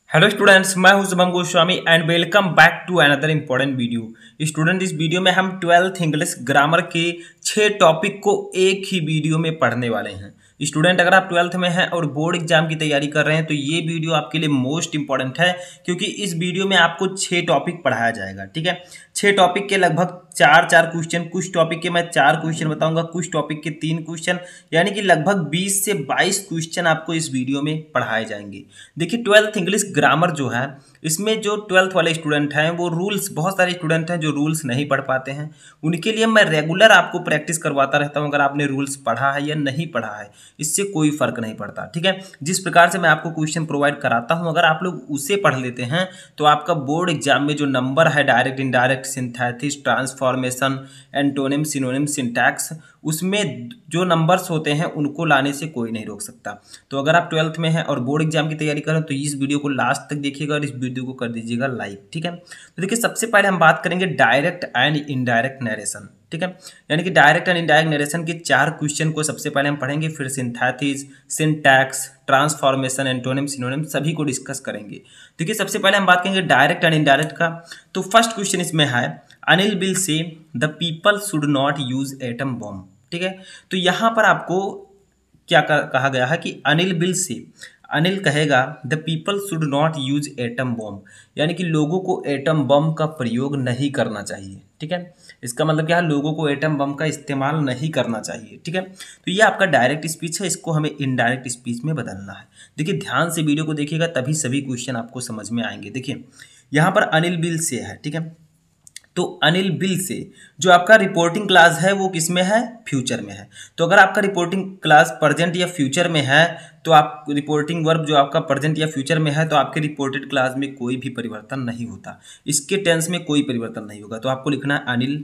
Hello students, मैं हूं Shubham Goswami and welcome back to another important video. Student, इस video में हम 12th इंग्लिश ग्रामर के 6 टॉपिक को एक ही वीडियो में पढ़ने वाले हैं। स्टूडेंट, अगर आप 12th में हैं और बोर्ड एग्जाम की तैयारी कर रहे हैं तो ये वीडियो आपके लिए मोस्ट इंपॉर्टेंट है, क्योंकि इस वीडियो में आपको 6 टॉपिक पढ़ाया जाएगा। ठीक है, 6 टॉपिक के लगभग चार क्वेश्चन, कुछ टॉपिक के मैं 4 क्वेश्चन बताऊंगा, कुछ टॉपिक के 3 क्वेश्चन, यानी कि लगभग 20 से 22 क्वेश्चन आपको इस वीडियो में पढ़ाए जाएंगे। देखिए, 12th इंग्लिश ग्रामर जो है, इसमें जो 12th वाले स्टूडेंट हैं वो रूल्स, बहुत सारे स्टूडेंट हैं जो रूल्स नहीं पढ़ पाते हैं, उनके लिए मैं रेगुलर आपको प्रैक्टिस करवाता रहता हूं। अगर आपने रूल्स पढ़ा है या नहीं पढ़ा है, इससे कोई फर्क नहीं पड़ता। ठीक है, जिस प्रकार से मैं आपको क्वेश्चन प्रोवाइड कराता हूं, अगर आप लोग उसे पढ़ लेते हैं तो आपका बोर्ड एग्जाम में जो नंबर है, direct, indirect, synthesis, transformation, antonym, synonym, syntax, उसमें जो नंबर्स होते हैं उनको लाने से कोई नहीं रोक सकता। तो अगर आप 12th में हैं और बोर्ड एग्जाम की तैयारी करें तो इस वीडियो को लास्ट तक देखिएगा और इस वीडियो को कर दीजिएगा लाइक। ठीक है, तो देखिए, सबसे पहले हम बात करेंगे डायरेक्ट एंड इनडायरेक्ट नरेशन। ठीक है, यानी कि डायरेक्ट एंड इनडायरेक्ट नरेशन के 4 क्वेश्चन को सबसे पहले हम पढ़ेंगे, फिर synthesis, syntax, transformation, antonym, synonym सभी को डिस्कस करेंगे। देखिए, सबसे पहले हम बात करेंगे डायरेक्ट एंड इनडायरेक्ट का। तो फर्स्ट क्वेश्चन इसमें है, Anil will say the people should not use atom bomb. ठीक है, तो यहां पर आपको क्या कहा गया है कि अनिल विल से, अनिल कहेगा the people should not use atom bomb, यानी कि लोगों को एटम बम का प्रयोग नहीं करना चाहिए। ठीक है, इसका मतलब क्या है, लोगों को एटम बम का इस्तेमाल नहीं करना चाहिए। ठीक है, तो ये आपका डायरेक्ट स्पीच है, इसको हमें इनडायरेक्ट स्पीच में बदलना है। देखिए, ध्यान से वीडियो को देखिएगा, तभी सभी क्वेश्चन आपको समझ में आएंगे। देखिए, यहाँ पर अनिल विल से है। ठीक है, तो अनिल विल से जो आपका रिपोर्टिंग क्लास है वो किस में है, फ्यूचर में है। तो अगर आपका रिपोर्टिंग क्लास प्रेजेंट या फ्यूचर में है तो आप रिपोर्टिंग वर्ब जो आपका प्रेजेंट या फ्यूचर में है तो आपके रिपोर्टेड क्लास में कोई भी परिवर्तन नहीं होता, इसके टेंस में कोई परिवर्तन नहीं होगा। तो आपको लिखना है अनिल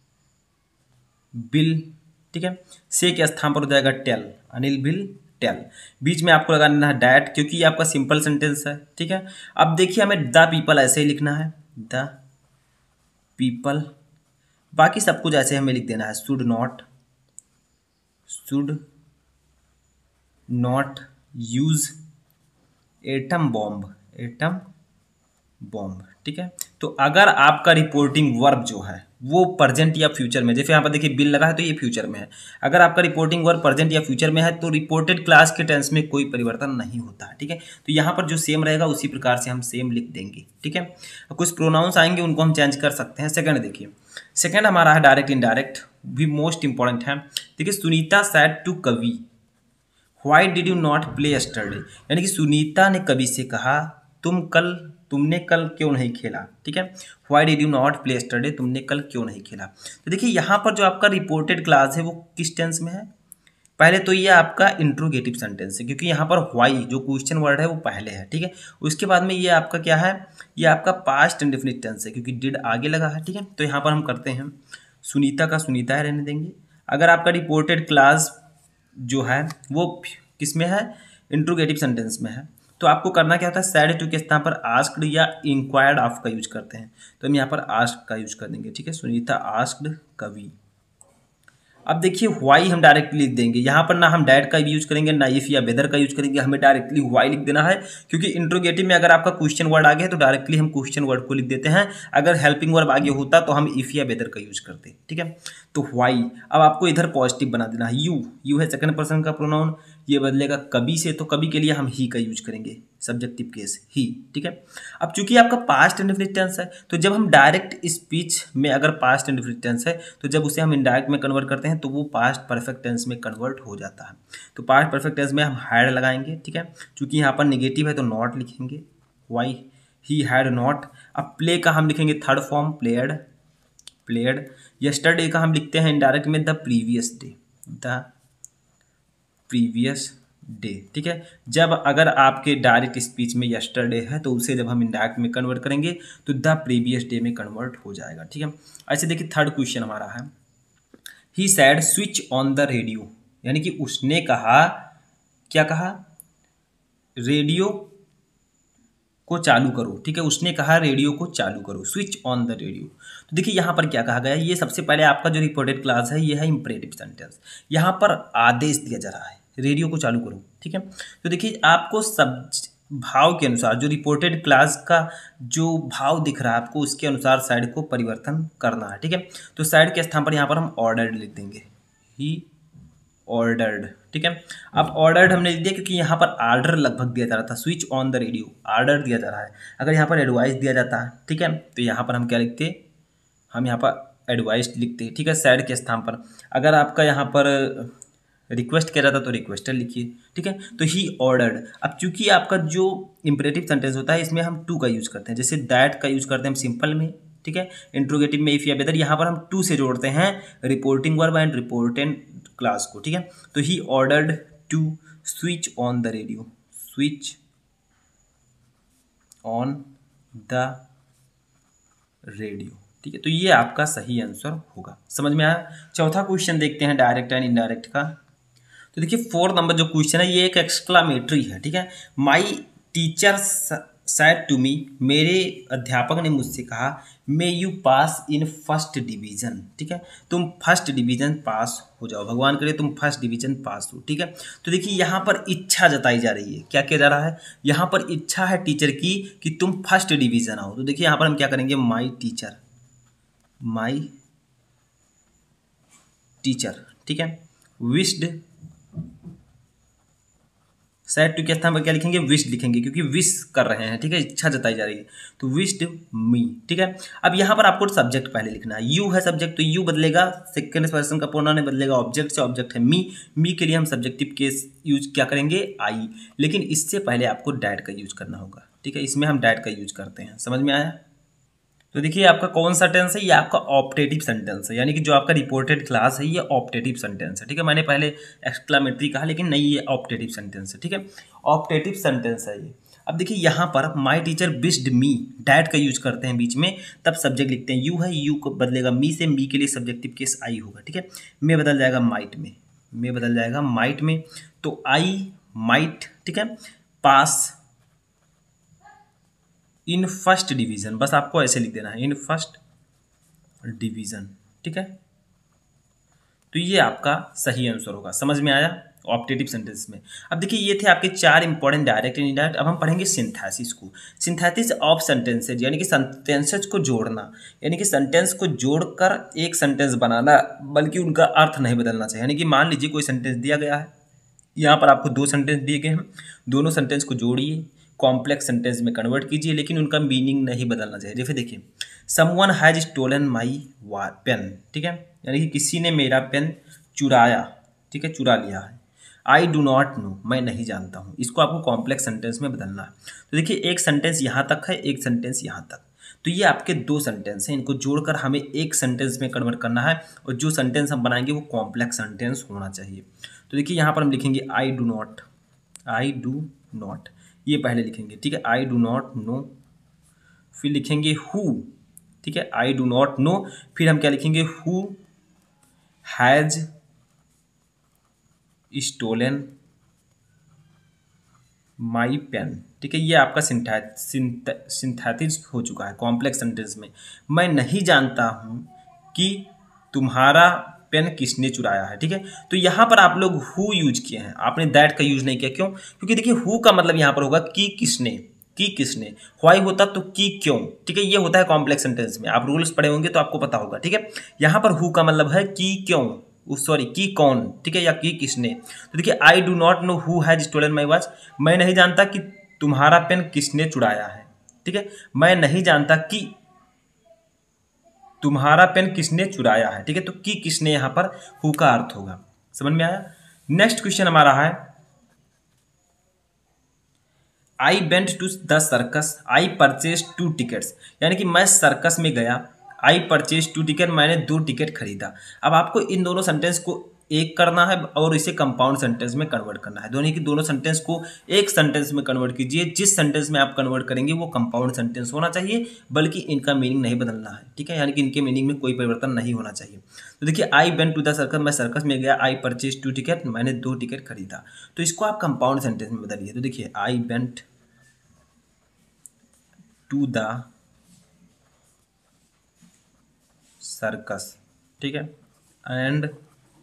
विल। ठीक है, से के स्थान पर हो जाएगा टेल, अनिल विल टेल। बीच में आपको लगाना है डैट, क्योंकि ये आपका सिंपल सेंटेंस है। ठीक है, अब देखिए, हमें द पीपल ऐसे ही लिखना है, द पीपल, बाकी सब कुछ ऐसे हमें लिख देना है, should not use atom bomb. ठीक है, तो अगर आपका रिपोर्टिंग वर्ब जो है वो प्रेजेंट या फ्यूचर में, जैसे यहाँ पर देखिए बिल लगा है तो ये फ्यूचर में है, अगर आपका रिपोर्टिंग वर्ब प्रेजेंट या फ्यूचर में है तो रिपोर्टेड क्लास के टेंस में कोई परिवर्तन नहीं होता है। ठीक है, तो यहाँ पर जो सेम रहेगा उसी प्रकार से हम सेम लिख देंगे। ठीक है, कुछ प्रोनाउंस आएंगे उनको हम चेंज कर सकते हैं। सेकंड देखिए, सेकंड हमारा है डायरेक्ट इनडायरेक्ट, भी मोस्ट इंपॉर्टेंट है। देखिए, Sunita said to Kavi, why did you not play yesterday, यानी कि सुनीता ने कवि से कहा तुमने कल क्यों नहीं खेला। ठीक है, why did you not play yesterday, तुमने कल क्यों नहीं खेला। तो देखिए, यहाँ पर जो आपका रिपोर्टेड क्लास है वो किस टेंस में है, पहले तो ये आपका इंट्रोगेटिव सेंटेंस है, क्योंकि यहाँ पर व्हाई जो क्वेश्चन वर्ड है वो पहले है। ठीक है, उसके बाद में ये आपका क्या है, ये आपका पास्ट इंडेफिनिट टेंस है, क्योंकि डिड आगे लगा है। ठीक है, तो यहाँ पर हम करते हैं, सुनीता का सुनीता रहने देंगे। अगर आपका रिपोर्टेड क्लास जो है वो किस में है, इंट्रोगेटिव सेंटेंस में है, तो आपको करना क्या होता है, सैड टू के स्थान पर आस्क्ड या इंक्वायर्ड ऑफ का यूज करते हैं, तो हम यहाँ पर आस्क्ड का यूज कर देंगे। ठीक है, सुनीता आस्क्ड कवि। अब देखिए, व्हाई हम डायरेक्टली लिख देंगे, यहाँ पर ना हम डैट का यूज करेंगे ना इफ या वेदर का यूज करेंगे, हमें डायरेक्टली व्हाई लिख देना है, क्योंकि इंट्रोगेटिव में अगर आपका क्वेश्चन वर्ड आगे है तो डायरेक्टली हम क्वेश्चन वर्ड को लिख देते हैं, अगर हेल्पिंग वर्ब आगे होता तो हम इफ या वेदर का यूज करते। ठीक है, तो व्हाई। अब आपको इधर पॉजिटिव बना देना है, यू है सेकंड पर्सन का प्रोनाउन, ये बदलेगा कभी से, तो कभी के लिए हम ही का यूज करेंगे, सब्जेक्टिव केस ही। ठीक है, अब चूंकि आपका पास्ट इंडेफिनिट टेंस है तो जब हम डायरेक्ट स्पीच में अगर पास्ट इंडेफिनिट टेंस है तो जब उसे हम इनडायरेक्ट में कन्वर्ट करते हैं तो वो पास्ट परफेक्ट टेंस में कन्वर्ट हो जाता है। तो पास्ट परफेक्ट टेंस में हम हैड लगाएंगे। ठीक है, चूंकि यहाँ पर निगेटिव है तो नॉट लिखेंगे, वाई ही हैड नॉट। अब प्ले का हम लिखेंगे थर्ड फॉर्म, प्लेड। यस्टरडे का हम लिखते हैं इनडायरेक्ट में द प्रीवियस डे। ठीक है, जब अगर आपके डायरेक्ट स्पीच में यस्टरडे है तो उसे जब हम इनडायरेक्ट में कन्वर्ट करेंगे तो द प्रीवियस डे में कन्वर्ट हो जाएगा। ठीक है, ऐसे देखिए, थर्ड क्वेश्चन हमारा है, he said switch on the radio, यानी कि उसने कहा, क्या कहा, रेडियो को चालू करो। ठीक है, उसने कहा रेडियो को चालू करो, स्विच ऑन द रेडियो। तो देखिए, यहाँ पर क्या कहा गया है, ये सबसे पहले आपका जो रिपोर्टेड क्लास है ये है इंपरेटिव सेंटेंस, यहाँ पर आदेश दिया जा रहा है, रेडियो को चालू करो। ठीक है, तो देखिए, आपको सब भाव के अनुसार, जो रिपोर्टेड क्लास का जो भाव दिख रहा है आपको, उसके अनुसार साइड को परिवर्तन करना है। ठीक है, तो साइड के स्थान पर यहाँ पर हम ऑर्डर्ड लिख देंगे, ही ऑर्डर्ड। ठीक है, अब ऑर्डर्ड हमने लिख दिया क्योंकि यहाँ पर आर्डर लगभग दिया जा रहा था, switch on the radio order दिया जा रहा है। अगर यहाँ पर एडवाइस दिया जाता है, ठीक है, तो यहाँ पर हम क्या लिखते, हम यहाँ पर एडवाइस लिखते। ठीक है, साइड के स्थान पर। अगर आपका यहाँ पर रिक्वेस्ट किया जाता तो रिक्वेस्टर लिखिए। ठीक है, तो ही ऑर्डर्ड। अब चूंकि आपका जो इंपरेटिव सेंटेंस होता है इसमें हम टू का यूज करते हैं, जैसे दैट का यूज करते हैं हम सिंपल में। ठीक है, इंट्रोगेटिव में इफ या वेदर, यहाँ पर हम टू से जोड़ते हैं reporting verb and reported clause को। ठीक है, तो he ordered to switch on the radio, switch on the radio. ठीक है, तो ये आपका सही आंसर होगा। समझ में आया। चौथा क्वेश्चन देखते हैं डायरेक्ट एंड इनडायरेक्ट का। तो देखिए 4 नंबर जो क्वेश्चन है ये एक एक्सक्लामेटरी है। ठीक है, my teacher said to me, मेरे अध्यापक ने मुझसे कहा, may you pass in first division. ठीक है, तुम फर्स्ट डिवीजन पास हो जाओ, भगवान करे तुम फर्स्ट डिवीजन पास हो। ठीक है, तो देखिए यहाँ पर इच्छा जताई जा रही है। क्या किया जा रहा है, यहाँ पर इच्छा है टीचर की कि तुम फर्स्ट डिवीजन आओ। तो देखिए यहाँ पर हम क्या करेंगे, माई टीचर, माई टीचर। ठीक है, विश्ड, सेड टू के स्थान पर क्या लिखेंगे, विश लिखेंगे क्योंकि विश कर रहे हैं। ठीक है, इच्छा जताई जा रही है, तो विश्ड मी। ठीक है, अब यहाँ पर आपको सब्जेक्ट पहले लिखना है। यू है सब्जेक्ट, तो यू बदलेगा सेकंड पर्सन का प्रोनाउन बदलेगा, ऑब्जेक्ट से ऑब्जेक्ट है मी। मी के लिए हम सब्जेक्टिव केस यूज क्या करेंगे, आई। लेकिन इससे पहले आपको डैड का यूज करना होगा। ठीक है, इसमें हम डैड का यूज करते हैं। समझ में आया। तो देखिए आपका कौन सा टेंस है, ये आपका ऑप्टेटिव सेंटेंस है, यानी कि जो आपका रिपोर्टेड क्लास है ये ऑप्टेटिव सेंटेंस है। ठीक है, मैंने पहले एक्सक्लामेटरी कहा लेकिन नहीं, ये ऑप्टेटिव सेंटेंस है। ठीक है, ऑप्टेटिव सेंटेंस है ये। अब देखिए यहाँ पर my teacher wished me, that का यूज करते हैं बीच में, तब सब्जेक्ट लिखते हैं। यू है, यू को बदलेगा मी से, मी के लिए सब्जेक्टिव केस आई होगा। ठीक है, मे बदल जाएगा माइट में, मे बदल जाएगा माइट में, तो आई माइट। ठीक है, पास इन फर्स्ट डिवीजन, बस आपको ऐसे लिख देना है, इन फर्स्ट डिवीजन। ठीक है, तो ये आपका सही आंसर होगा। समझ में आया, ऑप्टेटिव सेंटेंस में। अब देखिए ये थे आपके 4 इंपॉर्टेंट डायरेक्ट एंड इनडायरेक्ट। अब हम पढ़ेंगे सिंथेसिस को। सिंथेसिस ऑफ सेंटेंसेज, यानी कि सेंटेंसेज को जोड़ना, यानी कि सेंटेंस को जोड़कर एक सेंटेंस बनाना, बल्कि उनका अर्थ नहीं बदलना चाहिए। यानी कि मान लीजिए कोई सेंटेंस दिया गया है, यहाँ पर आपको 2 सेंटेंस दिए गए हैं, दोनों सेंटेंस को जोड़िए, कॉम्प्लेक्स सेंटेंस में कन्वर्ट कीजिए, लेकिन उनका मीनिंग नहीं बदलना चाहिए। जैसे देखिए, someone has stolen my pen. ठीक है, यानी कि किसी ने मेरा पेन चुराया। ठीक है, चुरा लिया है। आई डू नॉट नो, मैं नहीं जानता हूँ, इसको आपको कॉम्प्लेक्स सेंटेंस में बदलना है। तो देखिए एक सेंटेंस यहाँ तक है, एक सेंटेंस यहाँ तक, तो ये आपके 2 सेंटेंस हैं, इनको जोड़कर हमें एक सेंटेंस में कन्वर्ट करना है, और जो सेंटेंस हम बनाएंगे वो कॉम्प्लेक्स सेंटेंस होना चाहिए। तो देखिए यहाँ पर हम लिखेंगे I do not, I do not, ये पहले लिखेंगे। ठीक है, आई डू नॉट नो, फिर लिखेंगे हु। ठीक है, आई डू नॉट नो, फिर हम क्या लिखेंगे, who has stolen my pen. ठीक है, ये आपका सिंथेटिस हो चुका है कॉम्प्लेक्स सेंटेंस में। मैं नहीं जानता हूँ कि तुम्हारा पेन किसने चुराया है। ठीक है, तो यहाँ पर आप लोग हु यूज किए हैं, आपने दैट का यूज नहीं किया। क्यों? क्योंकि देखिए हु का मतलब यहाँ पर होगा कि किसने, कि किसने। व्हाई होता तो कि क्यों। ठीक है, ये होता है कॉम्प्लेक्स सेंटेंस में, आप रूल्स पढ़े होंगे तो आपको पता होगा। ठीक है, यहाँ पर हु का मतलब है कि क्यों, सॉरी कि कौन। ठीक है, या कि किसने। तो देखिए I do not know who has stolen my watch, मैं नहीं जानता कि तुम्हारा पेन किसने चुराया है। ठीक है, मैं नहीं जानता कि तुम्हारा पेन किसने चुराया है। ठीक है, तो कि किसने यहां पर हु का अर्थ होगा। समझ में आया। नेक्स्ट क्वेश्चन हमारा है, I went to the circus, I purchase 2 tickets, यानी कि मैं सर्कस में गया। आई परचेज 2 टिकट, मैंने 2 टिकट खरीदा। अब आपको इन दोनों सेंटेंस को एक करना है और इसे कंपाउंड सेंटेंस में कन्वर्ट करना है। दोनों सेंटेंस को एक सेंटेंस में कन्वर्ट कीजिए। जिस सेंटेंस में आप कन्वर्ट करेंगे वो कंपाउंड सेंटेंस होना चाहिए, बल्कि इनका मीनिंग नहीं बदलना है। ठीक है, यानी कि इनके मीनिंग में कोई परिवर्तन नहीं होना चाहिए। तो देखिए I went to the circus, मैं सर्कस में गया। आई परचेज 2 टिकट, मैंने 2 टिकट खरीदा। तो इसको आप कंपाउंड सेंटेंस में बदलिए। तो देखिए I went to the circus. ठीक है, and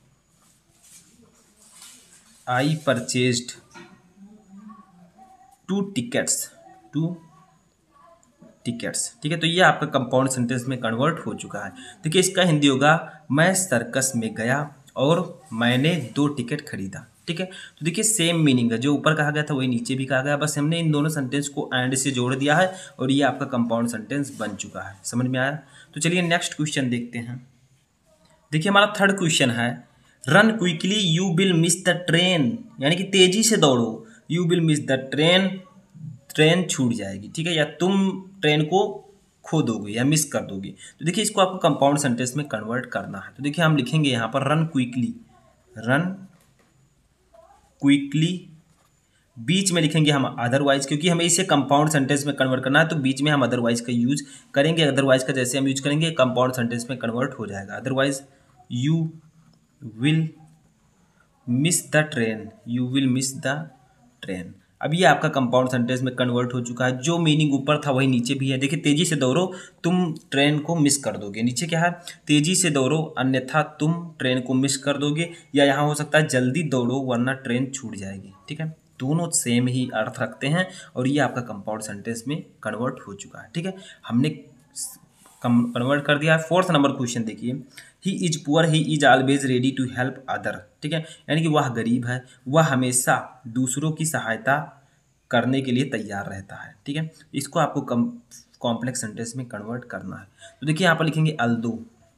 I purchased tickets, 2 tickets. ठीक है, तो ये आपका कंपाउंड सेंटेंस में कन्वर्ट हो चुका है। देखिए इसका हिंदी होगा मैं सर्कस में गया और मैंने 2 टिकट खरीदा। ठीक है, तो देखिए सेम मीनिंग है, जो ऊपर कहा गया था वही नीचे भी कहा गया, बस हमने इन दोनों सेंटेंस को एंड से जोड़ दिया है और ये आपका कंपाउंड सेंटेंस बन चुका है। समझ में आया? तो चलिए नेक्स्ट क्वेश्चन देखते हैं। देखिए हमारा थर्ड क्वेश्चन है run quickly you will miss the train, यानी कि तेजी से दौड़ो, you will miss the train, train छूट जाएगी। ठीक है, या तुम ट्रेन को खो दोगे या मिस कर दोगे। तो देखिए इसको आपको कंपाउंड सेंटेंस में कन्वर्ट करना है। तो देखिए हम लिखेंगे यहाँ पर रन क्विकली, रन क्विकली, बीच में लिखेंगे हम अदरवाइज, क्योंकि हमें इसे कंपाउंड सेंटेंस में कन्वर्ट करना है तो बीच में हम अदरवाइज का यूज करेंगे। अदरवाइज का जैसे हम यूज करेंगे कंपाउंड सेंटेंस में कन्वर्ट हो जाएगा। Otherwise you will miss the train, you will miss the train. अब ये आपका कंपाउंड सेंटेंस में कन्वर्ट हो चुका है, जो मीनिंग ऊपर था वही नीचे भी है। देखिए तेजी से दौड़ो, तुम ट्रेन को मिस कर दोगे, नीचे क्या है तेजी से दौड़ो अन्यथा तुम ट्रेन को मिस कर दोगे, या यहाँ हो सकता है जल्दी दौड़ो वरना ट्रेन छूट जाएगी। ठीक है, दोनों सेम ही अर्थ रखते हैं और ये आपका कंपाउंड सेंटेंस में कन्वर्ट हो चुका है। ठीक है, हमने कन्वर्ट कर दिया है। फोर्थ नंबर क्वेश्चन देखिए, he is poor he is always ready to help other. ठीक है, यानी कि वह गरीब है, वह हमेशा दूसरों की सहायता करने के लिए तैयार रहता है। ठीक है, इसको आपको कॉम्प्लेक्स सेंटेंस में कन्वर्ट करना है। तो देखिए यहाँ पर लिखेंगे although,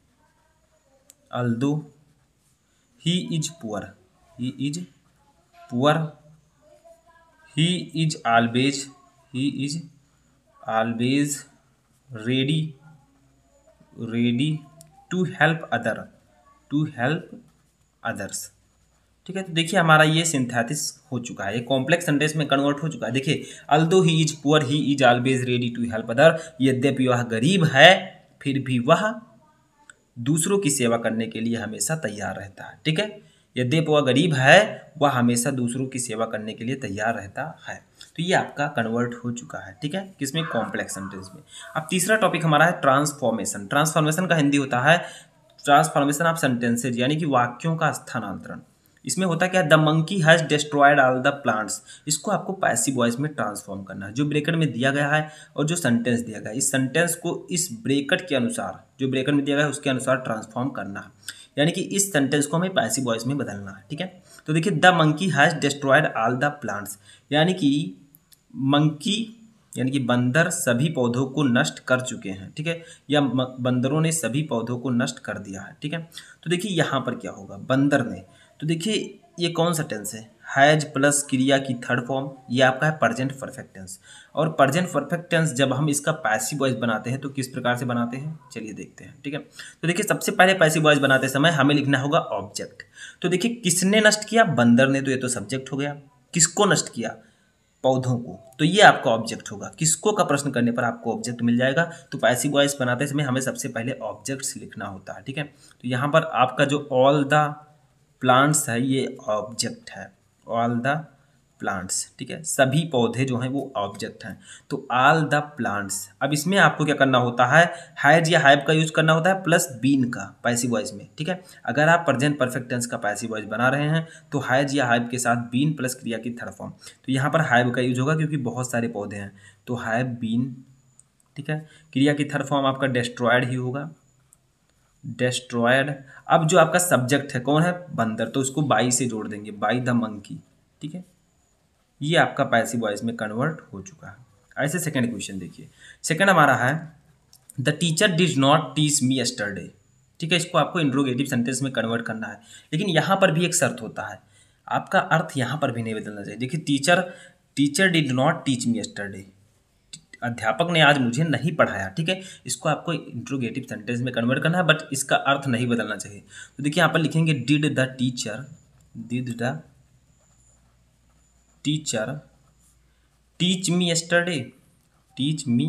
although he is poor, he is poor, he is always, he is always ready, ready to help other, to help others. ठीक है, तो देखिए हमारा ये सिंथेसिस हो चुका है, ये कॉम्प्लेक्स सेंटेंस में कन्वर्ट हो चुका है। देखिए although he is poor he is always ready to help other, यद्यपि वह गरीब है फिर भी वह दूसरों की सेवा करने के लिए हमेशा तैयार रहता है। ठीक है, यद्यपि वह गरीब है वह हमेशा दूसरों की सेवा करने के लिए तैयार रहता है। तो ये आपका कन्वर्ट हो चुका है। ठीक है, किसमें कॉम्प्लेक्स सेंटेंस में। अब तीसरा टॉपिक हमारा है ट्रांसफॉर्मेशन। ट्रांसफॉर्मेशन का हिंदी होता है ट्रांसफॉर्मेशन ऑफ सेंटेंसेज, यानी कि वाक्यों का स्थानांतरण। इसमें होता क्या है the monkey has destroyed all the plants, इसको आपको पैसिव वॉइस में ट्रांसफॉर्म करना है। जो ब्रैकेट में दिया गया है और जो सेंटेंस दिया गया है, इस सेंटेंस को इस ब्रैकेट के अनुसार, जो ब्रैकेट में दिया गया है उसके अनुसार ट्रांसफॉर्म करना है, यानी कि इस सेंटेंस को हमें पैसिव वॉइस में बदलना है। ठीक है, तो देखिए the monkey has destroyed all the plants, यानी कि मंकी यानी कि बंदर सभी पौधों को नष्ट कर चुके हैं। ठीक है, या बंदरों ने सभी पौधों को नष्ट कर दिया है। ठीक है, तो देखिए यहाँ पर क्या होगा बंदर ने, तो देखिए ये कौन सा टेंस है, हैज प्लस क्रिया की थर्ड फॉर्म, ये आपका है प्रेजेंट परफेक्ट टेंस। और प्रेजेंट परफेक्ट टेंस जब हम इसका पैसिव वॉइस बनाते हैं तो किस प्रकार से बनाते हैं चलिए देखते हैं। ठीक है, तो देखिए सबसे पहले पैसिव वॉइस बनाते समय हमें लिखना होगा ऑब्जेक्ट। तो देखिए किसने नष्ट किया, बंदर ने, तो ये तो सब्जेक्ट हो गया। किसको नष्ट किया, पौधों को, तो ये आपका ऑब्जेक्ट होगा। किसको का प्रश्न करने पर आपको ऑब्जेक्ट मिल जाएगा। तो पैसिव वॉइस बनाते समय हमें सबसे पहले ऑब्जेक्ट्स लिखना होता है। ठीक है, तो यहाँ पर आपका जो ऑल द प्लांट्स है ये ऑब्जेक्ट है, ऑल द प्लांट्स। ठीक है, सभी पौधे जो हैं वो ऑब्जेक्ट हैं, तो ऑल द प्लांट्स। अब इसमें आपको क्या करना होता है, हैज या हैव का यूज करना होता है प्लस बीन का पैसिव वॉइस में। ठीक है, अगर आप प्रेजेंट परफेक्ट टेंस का पैसिव वॉइस बना रहे हैं तो हैज या हैव के साथ बीन प्लस क्रिया की थर्ड फॉर्म, तो यहाँ पर हैव का यूज होगा क्योंकि बहुत सारे पौधे हैं, तो हैव बीन। ठीक है, क्रिया की थर्ड फॉर्म आपका डिस्ट्रॉयड ही होगा, डिस्ट्रॉयड। अब जो आपका सब्जेक्ट है कौन है, बंदर, तो उसको बाई से जोड़ देंगे, बाई द मंकी। ठीक है, ये आपका पैसिव वॉइस में कन्वर्ट हो चुका है। ऐसे सेकंड क्वेश्चन देखिए, सेकंड हमारा है the teacher did not teach me yesterday. ठीक है, इसको आपको इंट्रोगेटिव सेंटेंस में कन्वर्ट करना है, लेकिन यहाँ पर भी एक शर्त होता है, आपका अर्थ यहाँ पर भी नहीं बदलना चाहिए। देखिए teacher did not teach me yesterday, अध्यापक ने आज मुझे नहीं पढ़ाया। ठीक है, इसको आपको इंट्रोगेटिव सेंटेंस में कन्वर्ट करना है, बट इसका अर्थ नहीं बदलना चाहिए। तो देखिए यहाँ पर लिखेंगे did the teacher, did the teacher teach me yesterday, teach me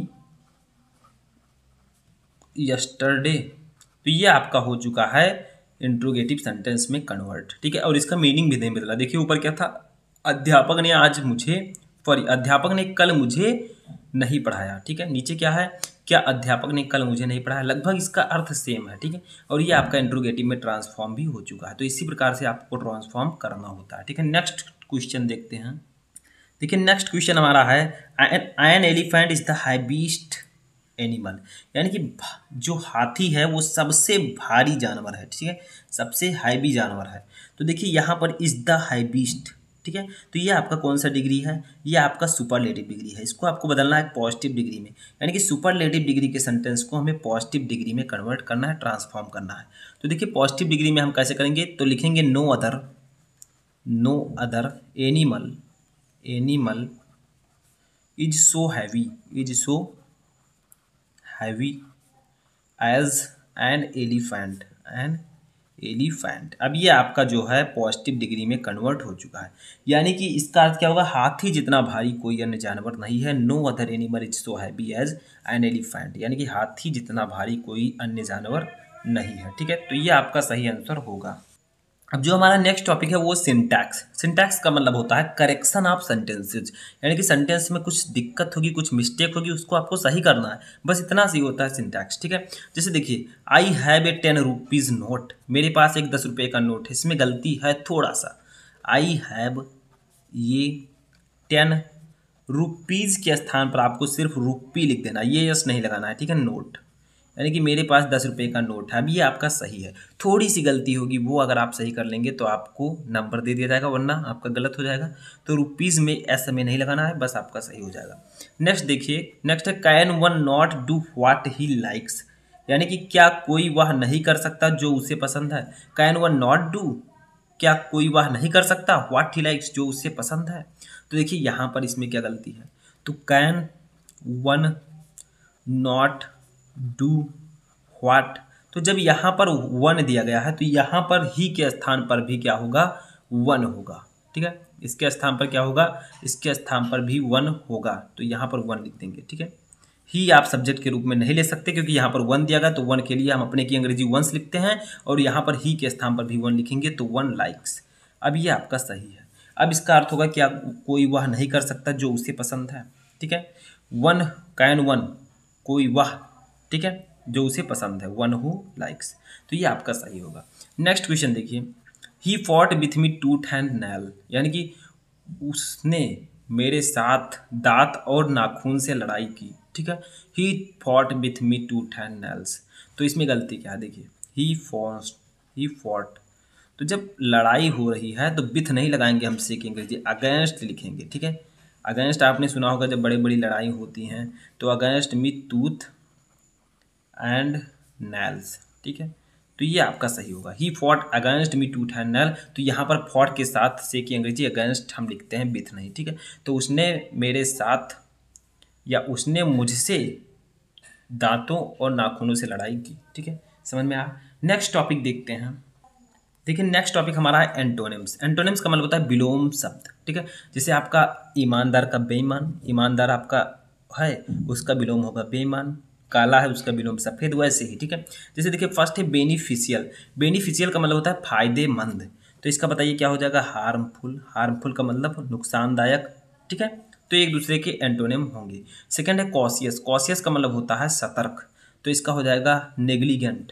yesterday, तो ये आपका हो चुका है इंट्रोगेटिव सेंटेंस में कन्वर्ट। ठीक है, और इसका मीनिंग भी नहीं बदला। देखिए ऊपर क्या था, अध्यापक ने आज मुझे, सॉरी अध्यापक ने कल मुझे नहीं पढ़ाया। ठीक है, नीचे क्या है, क्या अध्यापक ने कल मुझे नहीं पढ़ाया, लगभग इसका अर्थ सेम है। ठीक है, और ये आपका इंट्रोगेटिव में ट्रांसफॉर्म भी हो चुका है। तो इसी प्रकार से आपको ट्रांसफॉर्म करना होता है। ठीक है, नेक्स्ट क्वेश्चन देखते हैं। देखिए नेक्स्ट क्वेश्चन हमारा है, an elephant is the highest animal, यानी कि जो हाथी है वो सबसे भारी जानवर है, ठीक है, सबसे हाईवी जानवर है। तो देखिए यहाँ पर इज द हाईएस्ट, ठीक है, तो ये आपका कौन सा डिग्री है, ये आपका सुपरलेटिव डिग्री है। इसको आपको बदलना है पॉजिटिव डिग्री में, यानी कि सुपरलेटिव डिग्री के सेंटेंस को हमें पॉजिटिव डिग्री में कन्वर्ट करना है, ट्रांसफॉर्म करना है। तो देखिए पॉजिटिव डिग्री में हम कैसे करेंगे, तो लिखेंगे no other animal is so heavy as an elephant. अब ये आपका जो है पॉजिटिव डिग्री में कन्वर्ट हो चुका है, यानी कि इसका अर्थ क्या होगा, हाथी जितना भारी कोई अन्य जानवर नहीं है। No other animal is so heavy as an elephant, यानी कि हाथी जितना भारी कोई अन्य जानवर नहीं है, ठीक है, तो ये आपका सही आंसर होगा। अब जो हमारा नेक्स्ट टॉपिक है वो सिंटैक्स। सिंटैक्स का मतलब होता है करेक्शन ऑफ सेंटेंसेज, यानी कि सेंटेंस में कुछ दिक्कत होगी, कुछ मिस्टेक होगी, उसको आपको सही करना है, बस इतना सी होता है सिंटैक्स, ठीक है। जैसे देखिए I have a 10 rupees note, मेरे पास एक 10 रुपये का नोट है, इसमें गलती है थोड़ा सा, आई हैव, ये 10 रुपीज़ के स्थान पर आपको सिर्फ रुपी लिख देना, ये यस नहीं लगाना है, ठीक है, नोट, यानी कि मेरे पास 10 रुपये का नोट है। अब ये आपका सही है, थोड़ी सी गलती होगी, वो अगर आप सही कर लेंगे तो आपको नंबर दे दिया जाएगा, वरना आपका गलत हो जाएगा। तो रुपीज़ में एस में नहीं लगाना है, बस आपका सही हो जाएगा। नेक्स्ट देखिए, नेक्स्ट है can one not do what he likes, यानी कि क्या कोई वह नहीं कर सकता जो उसे पसंद है। कैन वन नॉट डू, क्या कोई वह नहीं कर सकता, व्हाट ही लाइक्स, जो उसे पसंद है। तो देखिए यहाँ पर इसमें क्या गलती है, तो can one not do what, तो जब यहाँ पर वन दिया गया है तो यहाँ पर ही के स्थान पर भी क्या होगा, वन होगा, ठीक है, इसके स्थान पर क्या होगा, इसके स्थान पर भी वन होगा, तो यहाँ पर वन लिख देंगे, ठीक है। ही आप सब्जेक्ट के रूप में नहीं ले सकते क्योंकि यहाँ पर वन दिया गया, तो वन के लिए हम अपने की अंग्रेजी वंस लिखते हैं, और यहाँ पर ही के स्थान पर भी वन लिखेंगे, तो वन लाइक्स। अब ये आपका सही है। अब इसका अर्थ होगा क्या, कोई वह नहीं कर सकता जो उसे पसंद है, ठीक है, वन कैन वन, कोई वह, ठीक है, जो उसे पसंद है, वन हु लाइक्स, तो ये आपका सही होगा। नेक्स्ट क्वेश्चन देखिए, he fought with me tooth and nail, यानी कि उसने मेरे साथ दांत और नाखून से लड़ाई की, ठीक है, he fought with me tooth and nails, तो इसमें गलती क्या है, देखिए ही फॉट, तो जब लड़ाई हो रही है तो विथ नहीं लगाएंगे हम, सीखेंगे अगेंस्ट लिखेंगे, ठीक है, अगेंस्ट आपने सुना होगा जब बड़ी बड़ी लड़ाई होती हैं तो against me tooth and nails, ठीक है, तो ये आपका सही होगा। He fought against me tooth and nail, तो यहाँ पर फॉट के साथ से की अंग्रेजी अगेंस्ट हम लिखते हैं, विथ नहीं, ठीक है, तो उसने मेरे साथ या उसने मुझसे दांतों और नाखूनों से लड़ाई की, ठीक है, समझ में आया। नेक्स्ट टॉपिक देखते हैं। देखिए नेक्स्ट टॉपिक हमारा है एंटोनिम्स। एंटोनिम्स का मतलब होता है विलोम शब्द, ठीक है, जैसे आपका ईमानदार का बेईमान, ईमानदार आपका है उसका विलोम होगा बेईमान, काला है उसका विलोम सफ़ेद, वैसे ही, ठीक है। जैसे देखिए फर्स्ट है बेनिफिशियल, बेनिफिशियल का मतलब होता है फायदेमंद, तो इसका बताइए क्या हो जाएगा, हार्मफुल, हार्मफुल का मतलब नुकसानदायक, ठीक है, तो एक दूसरे के एंटोनिम होंगे। सेकंड है कॉशियस, कॉशियस का मतलब होता है सतर्क, तो इसका हो जाएगा नेग्लिजेंट,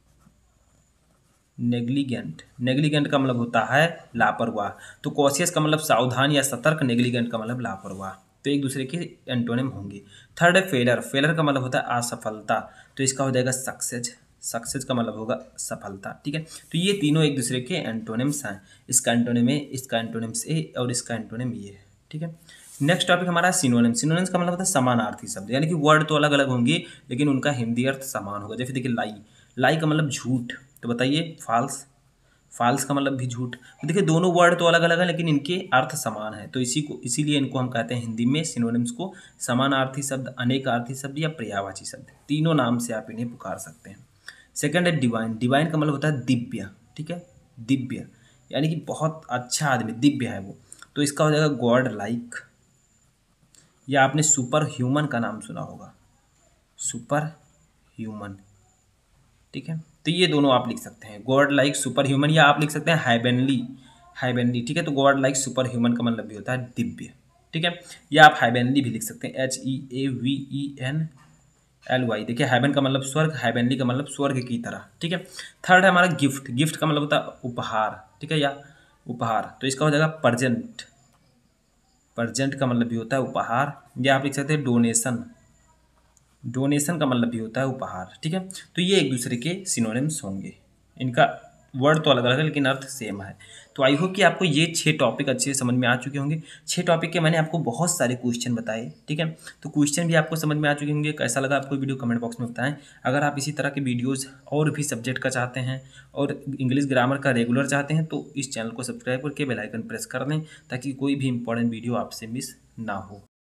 नेग्लिजेंट का मतलब होता है लापरवाह, तो कॉशियस का मतलब सावधान या सतर्क, नेग्लिजेंट का मतलब लापरवाह, तो एक दूसरे के एंटोनिम होंगे। थर्ड है फेलर, फेलर का मतलब होता है असफलता, तो इसका हो जाएगा सक्सेस का मतलब होगा सफलता, ठीक है, तो ये तीनों एक दूसरे के एंटोनिम्स हैं, इसका एंटोनिम ए, इसका एंटोनिम्स ए और इसका एंटोनिम ये है, ठीक है। नेक्स्ट टॉपिक हमारा सिनोनिम। सिनोनिम्स का मतलब होता है समानार्थी शब्द, यानी कि वर्ड तो अलग अलग होंगे लेकिन उनका हिंदी अर्थ समान होगा। जैसे देखिए लाई का मतलब झूठ, तो बताइए फाल्स का मतलब भी झूठ। तो देखिए दोनों वर्ड तो अलग अलग है लेकिन इनके अर्थ समान है, तो इसीलिए इनको हम कहते हैं हिंदी में सिनोनिम्स को समानार्थी शब्द, अनेकार्थी शब्द या पर्यायवाची शब्द, तीनों नाम से आप इन्हें पुकार सकते हैं। सेकंड है डिवाइन, डिवाइन का मतलब होता है दिव्य, ठीक है, दिव्य यानी कि बहुत अच्छा आदमी, दिव्य है वो, तो इसका हो जाएगा गॉड लाइक, या आपने सुपर ह्यूमन का नाम सुना होगा, सुपर ह्यूमन, ठीक है, तो ये दोनों आप लिख सकते हैं, गॉड लाइक सुपर ह्यूमन, या आप लिख सकते हैं हाइबेनली, ठीक है, तो गॉड लाइक सुपर ह्यूमन का मतलब भी होता है दिव्य, ठीक है, या आप हाइबेनली भी लिख सकते हैं, HEAVENLY, देखिए हाइबन का मतलब स्वर्ग, हाइबेनली का मतलब स्वर्ग की तरह, ठीक है। थर्ड है हमारा गिफ्ट, गिफ्ट का मतलब होता है उपहार, ठीक है, या उपहार, तो इसका हो जाएगा प्रेजेंट का मतलब भी होता है उपहार, या आप लिख सकते हैं डोनेशन। डोनेशन का मतलब भी होता है उपहार, ठीक है। तो ये एक दूसरे के सिनोनिम्स होंगे, इनका वर्ड तो अलग अलग है लेकिन अर्थ सेम है। तो आई होप कि आपको ये 6 टॉपिक अच्छे से समझ में आ चुके होंगे। 6 टॉपिक के मैंने आपको बहुत सारे क्वेश्चन बताए, ठीक है। तो क्वेश्चन भी आपको समझ में आ चुके होंगे। कैसा लगा आपको वीडियो कमेंट बॉक्स में बताएं। अगर आप इसी तरह के वीडियोज़ और भी सब्जेक्ट का चाहते हैं और इंग्लिश ग्रामर का रेगुलर चाहते हैं तो इस चैनल को सब्सक्राइब करके बेल आइकन प्रेस कर दें ताकि कोई भी इंपॉर्टेंट वीडियो आपसे मिस ना हो।